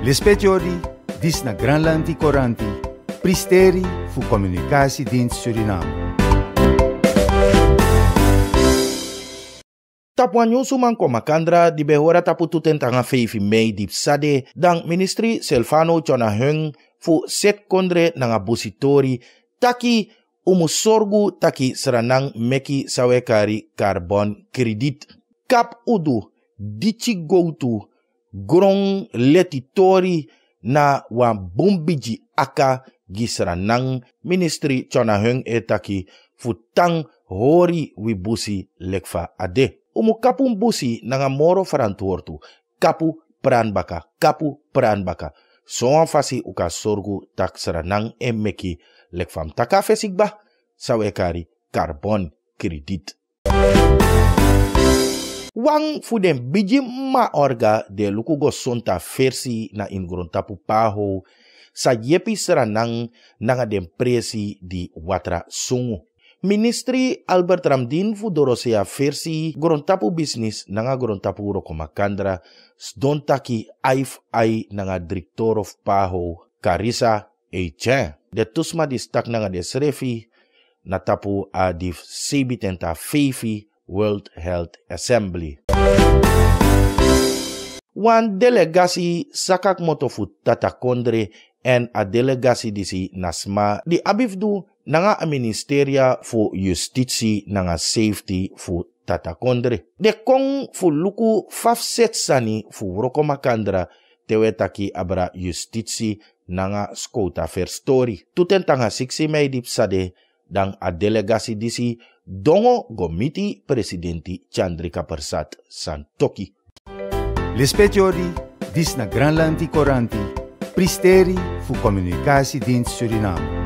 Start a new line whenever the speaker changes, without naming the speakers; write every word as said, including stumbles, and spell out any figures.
L'espetiori dis na Granlandi Coranti, pristeri fu Communicatiedienst Suriname.
Tapuanyo suman komakandra di behora tapu tutentanga vijf mei di sade dan ministri Silvano Chonaheng fu set kondre nanga busitori taki umu sorgu taki seranang meki sawekari carbon credit. Kap udu dichi goutu grong letitori na wan bumbiji aka gisranang ministri Chonaheng etaki futang hori wibusi lekfa ade. Umu kapu busi nanga moro farantuortu, kapu pranbaka, kapu pranbaka. Soan fasi uka sorgu tak seranang emeki lekfam taka fesikba sawekari carbon credit. Wang fuden biji ma orga de lukugo sonta versi na ingrontapu paho sa yepi seranang nanga den presi di watra sungu. Ministri Albert Ramdin fu dorosea versi grontapu business nanga grontapu rokomakandra sdontaki aif ai nanga director of paho Carissa Eichen. De tusma di stak nanga de srefi na tapu a di sebitenta fefi World Health Assembly. Wan delegasi sakak motofu tata kondre en a delegasi disi nasma di abifdu nanga a ministeria fu justitie nanga safety fu tata kondre. De kong fu luku fafset sani fu rokomakandra tewetaki abra justitie nanga skota verstori. Tuten tanga siksi mei dip sade dan a delegasi disi dongo gomiti presidenti Chandrika Persat Santoki.
L'espetiori dis na Granlandi Coranti, pristeri fu Communicatiedienst Suriname.